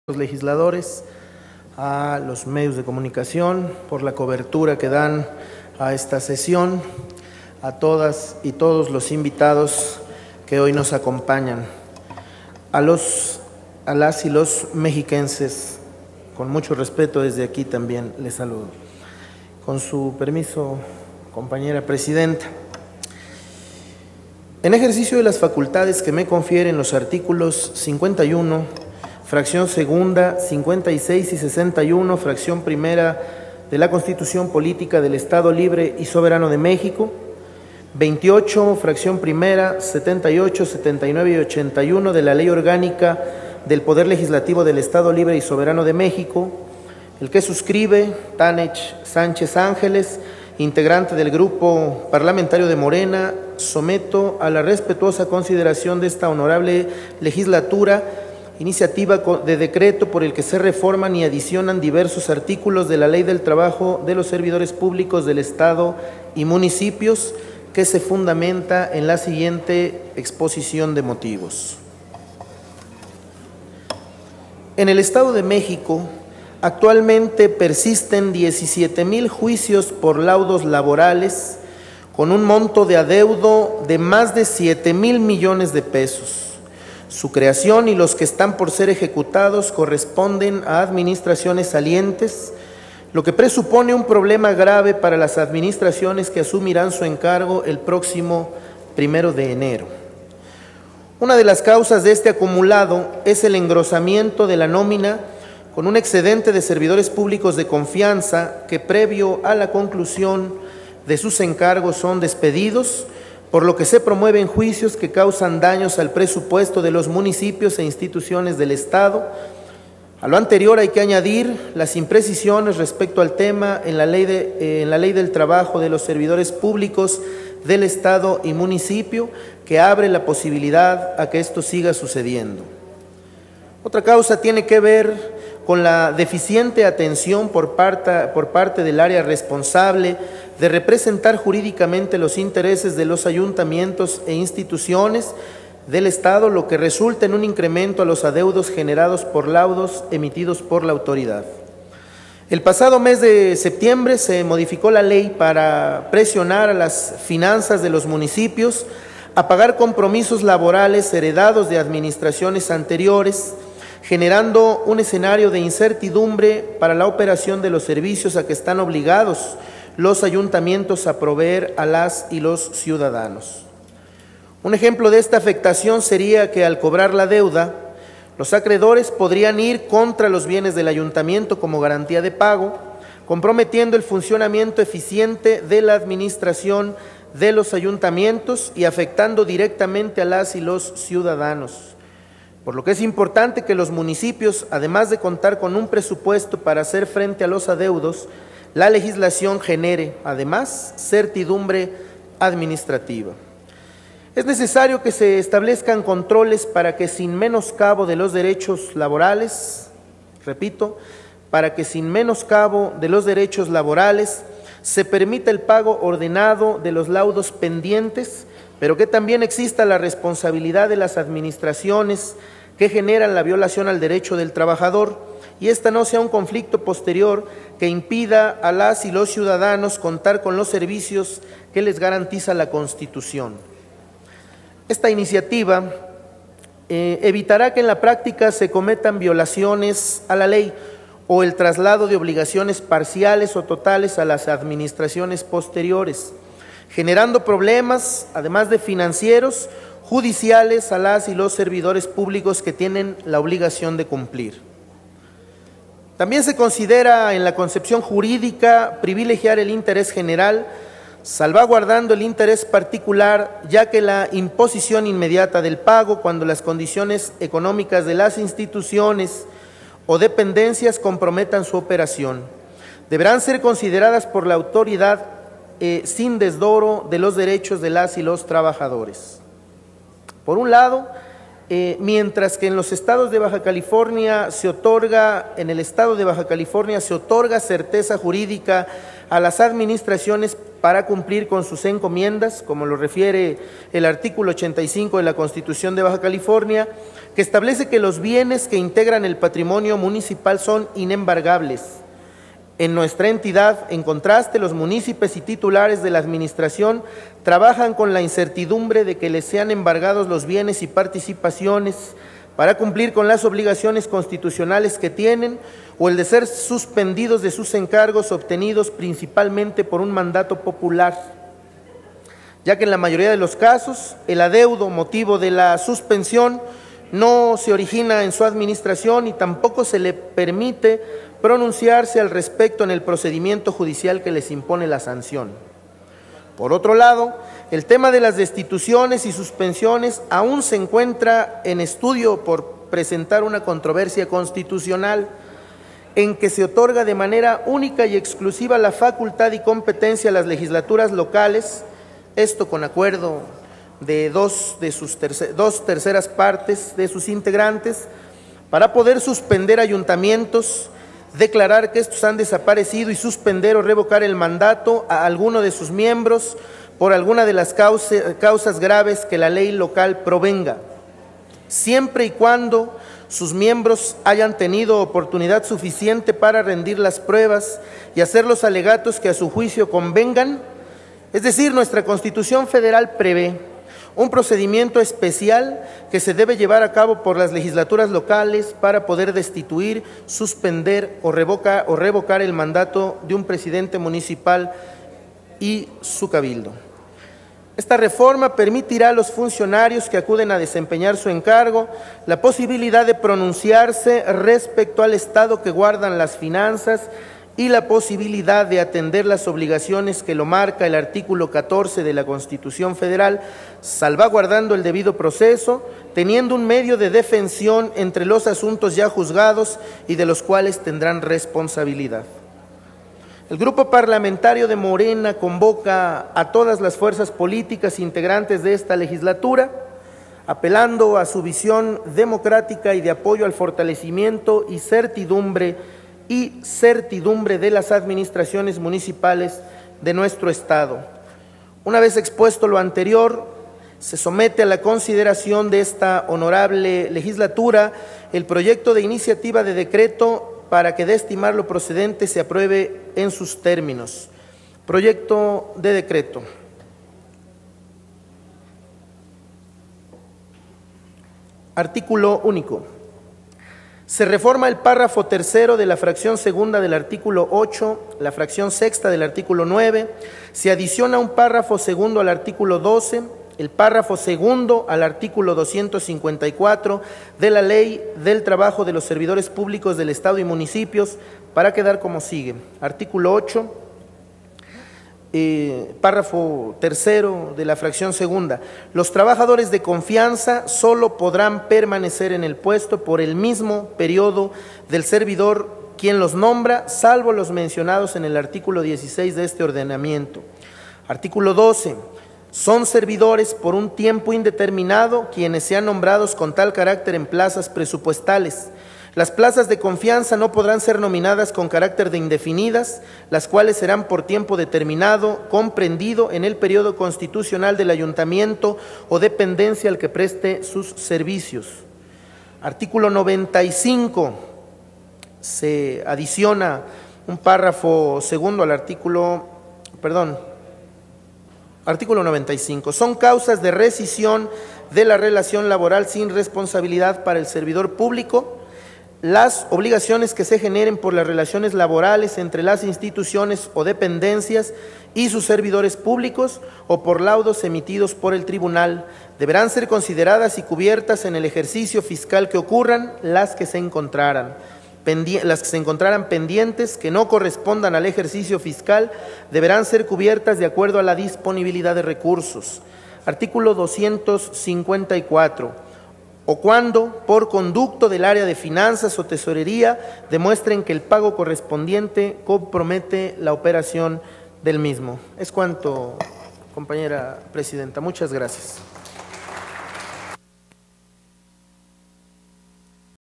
los legisladores, a los medios de comunicación por la cobertura que dan a esta sesión, a todas y todos los invitados que hoy nos acompañan, a las y los mexiquenses, con mucho respeto desde aquí también les saludo. Con su permiso, compañera presidenta. En ejercicio de las facultades que me confieren los artículos 51, fracción segunda, 56 y 61, fracción primera de la Constitución Política del Estado Libre y Soberano de México, 28, fracción primera, 78, 79 y 81 de la Ley Orgánica del Poder Legislativo del Estado Libre y Soberano de México, el que suscribe Tánech Sánchez Ángeles, integrante del Grupo Parlamentario de Morena, someto a la respetuosa consideración de esta honorable legislatura iniciativa de decreto por el que se reforman y adicionan diversos artículos de la Ley del Trabajo de los Servidores Públicos del Estado y municipios, que se fundamenta en la siguiente exposición de motivos. En el Estado de México, actualmente persisten 17,000 juicios por laudos laborales con un monto de adeudo de más de 7,000 millones de pesos. Su creación y los que están por ser ejecutados corresponden a administraciones salientes, lo que presupone un problema grave para las administraciones que asumirán su encargo el próximo 1 de enero. Una de las causas de este acumulado es el engrosamiento de la nómina con un excedente de servidores públicos de confianza que, previo a la conclusión de sus encargos, son despedidos, por lo que se promueven juicios que causan daños al presupuesto de los municipios e instituciones del Estado. A lo anterior hay que añadir las imprecisiones respecto al tema en la ley del trabajo de los servidores públicos del Estado y municipio, que abre la posibilidad a que esto siga sucediendo. Otra causa tiene que ver con la deficiente atención por parte del área responsable de representar jurídicamente los intereses de los ayuntamientos e instituciones del Estado, lo que resulta en un incremento a los adeudos generados por laudos emitidos por la autoridad. El pasado mes de septiembre se modificó la ley para presionar a las finanzas de los municipios a pagar compromisos laborales heredados de administraciones anteriores, generando un escenario de incertidumbre para la operación de los servicios a que están obligados los ayuntamientos a proveer a las y los ciudadanos. Un ejemplo de esta afectación sería que al cobrar la deuda, los acreedores podrían ir contra los bienes del ayuntamiento como garantía de pago, comprometiendo el funcionamiento eficiente de la administración de los ayuntamientos y afectando directamente a las y los ciudadanos. Por lo que es importante que los municipios, además de contar con un presupuesto para hacer frente a los adeudos, la legislación genere, además, certidumbre administrativa. Es necesario que se establezcan controles para que sin menoscabo de los derechos laborales, repito, para que sin menoscabo de los derechos laborales se permita el pago ordenado de los laudos pendientes, pero que también exista la responsabilidad de las administraciones que generan la violación al derecho del trabajador, y esta no sea un conflicto posterior que impida a las y los ciudadanos contar con los servicios que les garantiza la Constitución. Esta iniciativa evitará que en la práctica se cometan violaciones a la ley o el traslado de obligaciones parciales o totales a las administraciones posteriores, generando problemas, además de financieros, judiciales a las y los servidores públicos que tienen la obligación de cumplir. También se considera en la concepción jurídica privilegiar el interés general, salvaguardando el interés particular, ya que la imposición inmediata del pago, cuando las condiciones económicas de las instituciones o dependencias comprometan su operación, deberán ser consideradas por la autoridad sin desdoro de los derechos de las y los trabajadores. Por un lado, mientras que en los estados de Baja California se otorga, en el estado de Baja California se otorga certeza jurídica a las administraciones para cumplir con sus encomiendas, como lo refiere el artículo 85 de la Constitución de Baja California, que establece que los bienes que integran el patrimonio municipal son inembargables. En nuestra entidad, en contraste, los municipios y titulares de la administración trabajan con la incertidumbre de que les sean embargados los bienes y participaciones para cumplir con las obligaciones constitucionales que tienen, o el de ser suspendidos de sus encargos obtenidos principalmente por un mandato popular, ya que en la mayoría de los casos el adeudo motivo de la suspensión no se origina en su administración y tampoco se le permite pronunciarse al respecto en el procedimiento judicial que les impone la sanción. Por otro lado, el tema de las destituciones y suspensiones aún se encuentra en estudio por presentar una controversia constitucional en que se otorga de manera única y exclusiva la facultad y competencia a las legislaturas locales, esto con acuerdo de dos terceras partes de sus integrantes, para poder suspender ayuntamientos, declarar que estos han desaparecido y suspender o revocar el mandato a alguno de sus miembros por alguna de las causas graves que la ley local provenga, siempre y cuando sus miembros hayan tenido oportunidad suficiente para rendir las pruebas y hacer los alegatos que a su juicio convengan. Es decir, nuestra Constitución Federal prevé un procedimiento especial que se debe llevar a cabo por las legislaturas locales para poder destituir, suspender o revocar el mandato de un presidente municipal y su cabildo. Esta reforma permitirá a los funcionarios que acuden a desempeñar su encargo la posibilidad de pronunciarse respecto al estado que guardan las finanzas y la posibilidad de atender las obligaciones que lo marca el artículo 14 de la Constitución Federal, salvaguardando el debido proceso, teniendo un medio de defensión entre los asuntos ya juzgados y de los cuales tendrán responsabilidad. El Grupo Parlamentario de Morena convoca a todas las fuerzas políticas integrantes de esta legislatura, apelando a su visión democrática y de apoyo al fortalecimiento y certidumbre de las administraciones municipales de nuestro Estado. Una vez expuesto lo anterior, se somete a la consideración de esta honorable legislatura el proyecto de iniciativa de decreto para que, de estimar lo procedente, se apruebe en sus términos. Proyecto de decreto. Artículo único. Se reforma el párrafo tercero de la fracción segunda del artículo 8, la fracción sexta del artículo 9, se adiciona un párrafo segundo al artículo 12, el párrafo segundo al artículo 254 de la Ley del Trabajo de los Servidores Públicos del Estado y Municipios, para quedar como sigue. Artículo 8, párrafo tercero de la fracción segunda. Los trabajadores de confianza solo podrán permanecer en el puesto por el mismo periodo del servidor quien los nombra, salvo los mencionados en el artículo 16 de este ordenamiento. Artículo 12. Son servidores por un tiempo indeterminado quienes sean nombrados con tal carácter en plazas presupuestales. Las plazas de confianza no podrán ser nominadas con carácter de indefinidas, las cuales serán por tiempo determinado, comprendido en el periodo constitucional del ayuntamiento o dependencia al que preste sus servicios. Artículo 95. Se adiciona un párrafo segundo al artículo 95. Son causas de rescisión de la relación laboral sin responsabilidad para el servidor público las obligaciones que se generen por las relaciones laborales entre las instituciones o dependencias y sus servidores públicos o por laudos emitidos por el tribunal. Deberán ser consideradas y cubiertas en el ejercicio fiscal que ocurran las que se encontraran pendientes que no correspondan al ejercicio fiscal deberán ser cubiertas de acuerdo a la disponibilidad de recursos. Artículo 254. O cuando, por conducto del área de finanzas o tesorería, demuestren que el pago correspondiente compromete la operación del mismo. Es cuanto, compañera presidenta. Muchas gracias.